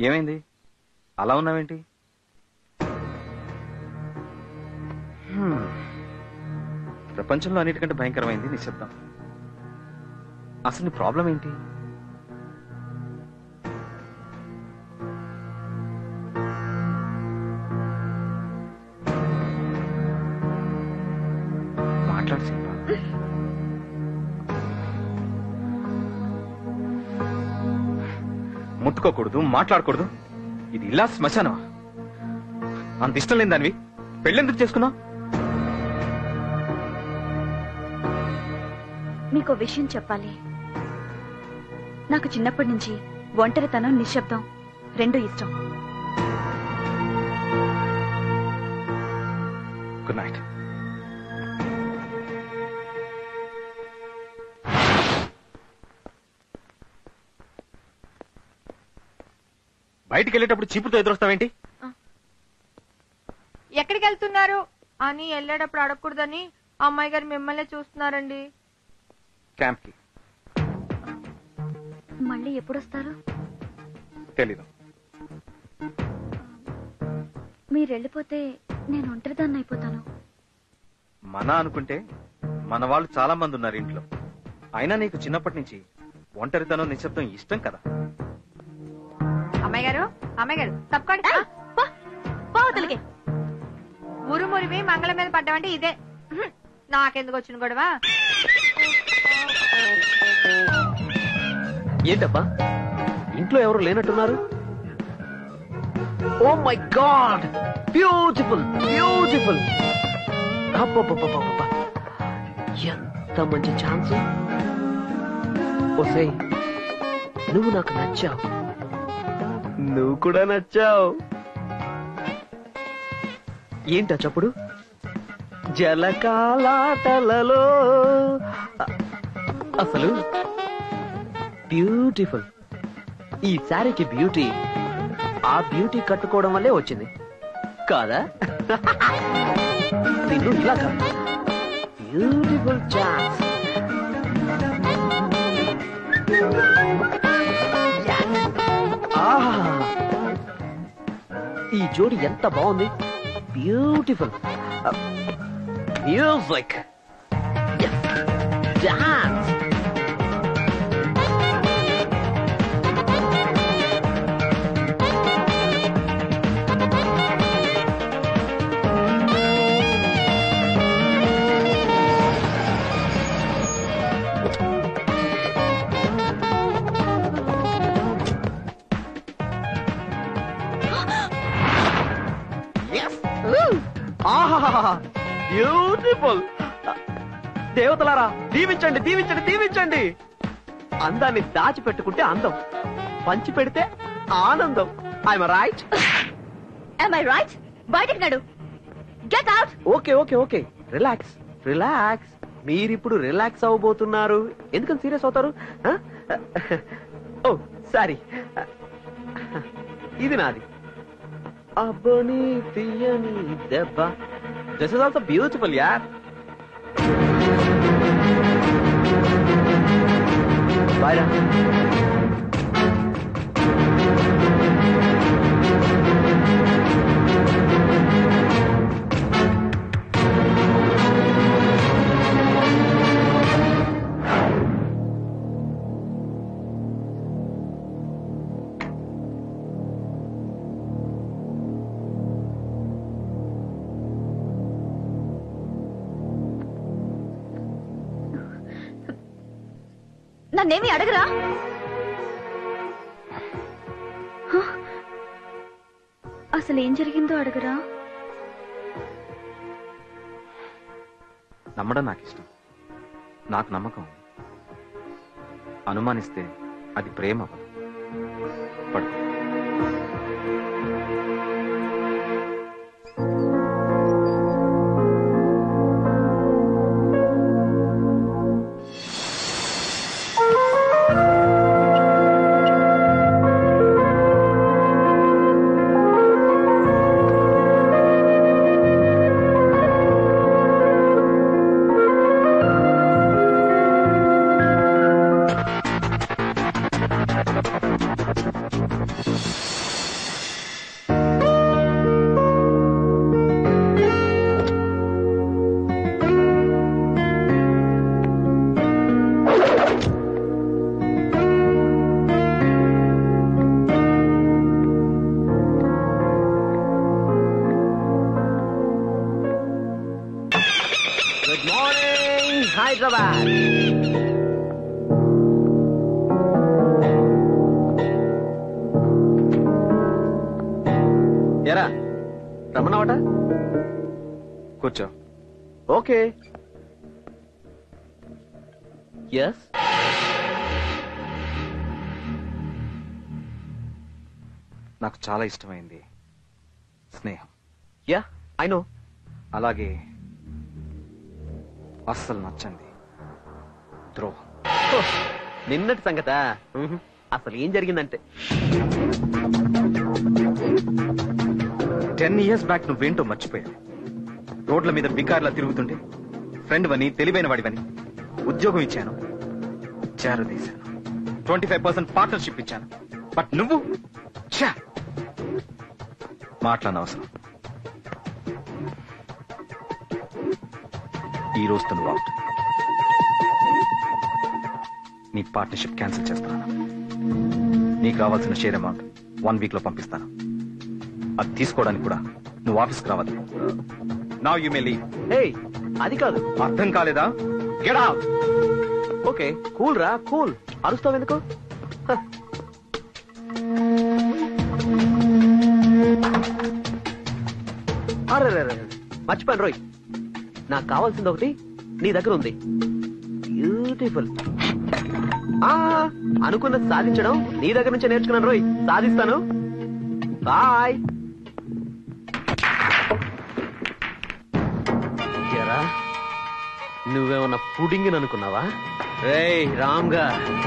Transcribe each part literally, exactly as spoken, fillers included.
ఏమైంది అలా ఉన్నావేంటి? ప్రపంచంలో అన్నిటికంటే భయంకరమైంది నిశ్శబ్దం. అసలు నీ ప్రాబ్లం ఏంటి? మాట్లాడు శిల్ప. ముట్టుకోకూడదు, మాట్లాడకూడదు. ఇది ఇలా శ్మశానమా? అంత ఇష్టం లేని దానివి పెళ్ళెందుకు చేసుకున్నావు? మీకు విషయం చెప్పాలి. నాకు చిన్నప్పటి నుంచి ఒంటరితనం, నిశ్శబ్దం రెండు ఇష్టం. Good night. బయటికి వెళ్ళేటప్పుడు చీపుతో ఎదురొస్తావేంటి? ఎక్కడికి వెళ్తున్నారు అని వెళ్ళేటప్పుడు అడగకూడదని అమ్మాయి గారు మిమ్మల్ని చూస్తున్నారండి. క్యాంప్ కి. మళ్ళీ ఎప్పుడొస్తారు? తెలీదు. మీరు వెళ్ళిపోతే నేను ఒంటరిదాన్ని అయిపోతాను. మన అనుకుంటే మన వాళ్ళు చాలా మంది ఉన్నారు ఇంట్లో. అయినా నీకు చిన్నప్పటి నుంచి ఒంటరితనం, నిశ్శబ్దం ఇష్టం కదా. అమ్మాయి గారు, అమ్మాయి గారు తప్పకోండి. ఊరు మురివి మంగళం మీద పడ్డామంటే ఇదే. నాకెందుకు వచ్చిన గొడవ? ఏంటబ్బా ఇంట్లో ఎవరు లేనట్టున్నారు? Oh my god, beautiful beautiful. అబ్బబ్బబ్బబ్బబ్బా, ఎంత మంచి ఛాన్స్. ఓసే, నువ్వు నాకు నచ్చావు, నువ్వు కూడా నచ్చావు. ఏంటా చప్పుడు? జలకాలాటలలో. అసలు బ్యూటిఫుల్. ఈ శారీకి బ్యూటీ ఆ బ్యూటీ కట్టుకోవడం వల్లే వచ్చింది కాదా? నిన్ను ఇలా కాదు, బ్యూటిఫుల్ ఛాన్స్. ఈ జోడి ఎంత బాగుంది, బ్యూటిఫుల్. Music, dance. బ్యూటిఫుల్. దేవతలారా దీవించండి, దీవించండి, దీవించండి. అందాన్ని దాచిపెట్టుకుంటే అందం, పంచి పెడితే ఆనందం. I'm right? Am I right? బయటికి నడు. Get out. Okay okay okay, relax relax. మీరిప్పుడు రిలాక్స్ అవ్వబోతున్నారు. ఎందుకని సీరియస్ అవుతారు? ఓ సారీ, ఇది నాది. అబ్బని తీయని దెబ్బ. దిస్ ఇస్ ఆల్సో బ్యూటిఫుల్ యార్. బాయ్రా. నన్నేమి అడగరా? అసలు ఏం జరిగిందో అడగరా? నమ్మడం నాకు ఇష్టం, నాకు నమ్మకం. అనుమానిస్తే అది ప్రేమ అవ్వదు. పడు. హైదరాబాద్. ఎరా రమ్మన్నావట? కూర్చో. ఓకే. ఎస్. నాకు చాలా ఇష్టమైంది స్నేహం. Yeah I know. అలాగే అస్సలు నచ్చండి ద్రోహం. నిన్నటి సంగతా? అసలు ఏం జరిగిందంటే టెన్ ఇయర్స్ బ్యాక్ నువ్వేంటో మర్చిపోయావు. రోడ్ల మీద బికార్లా తిరుగుతుంటే ఫ్రెండ్ వని తెలివైన వాడివని ఉద్యోగం ఇచ్చాను, చేరదీశాను, ట్వంటీ ఫైవ్ పర్సెంట్ పార్ట్నర్షిప్ ఇచ్చాను. బట్ నువ్వు మాట్లాడిన అవసరం. ఈ రోజుతో నువ్వు అవుట్. నీ పార్ట్నర్షిప్ క్యాన్సిల్ చేస్తున్నాను. నీకు రావాల్సిన షేర్ అమౌంట్ వన్ వీక్ లో పంపిస్తాను. అది తీసుకోవడానికి కూడా నువ్వు ఆఫీస్కి రావాలి. Now you may leave. ఏయ్ అది కాదు. అర్థం కాలేదా? Get out. ఓకే కూల్ రా కూల్. అరుస్తావు ఎందుకు? అరే మర్చిపోయాను రోయ్, నాకు కావాల్సింది ఒకటి నీ దగ్గర ఉంది. బ్యూటిఫుల్. అనుకున్నది సాధించడం నీ దగ్గర నుంచే నేర్చుకున్నాను రోయ్. సాధిస్తాను. బాయ్. ఎరా నువ్వేమన్నా పుడింగిని అనుకున్నావా? రేయ్ రామ్గా,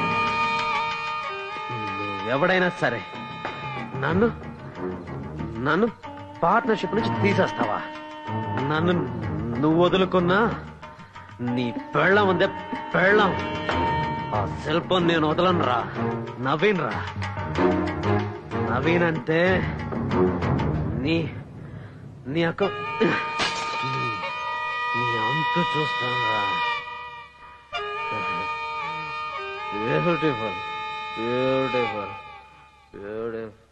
నువ్వెవడైనా సరే నన్ను నన్ను పార్ట్నర్షిప్ నుంచి తీసేస్తావా? నన్ను నువ్వు వదులుకున్నా నీ పెళ్ళం ఉందే పెళ్ళం, ఆ శిల్పం నేను వదలను రా. నవీన్ రా. నవీన్ అంటే నీ నీ అక్క నీ అంతు చూస్తాను రా. Beautiful beautiful beautiful.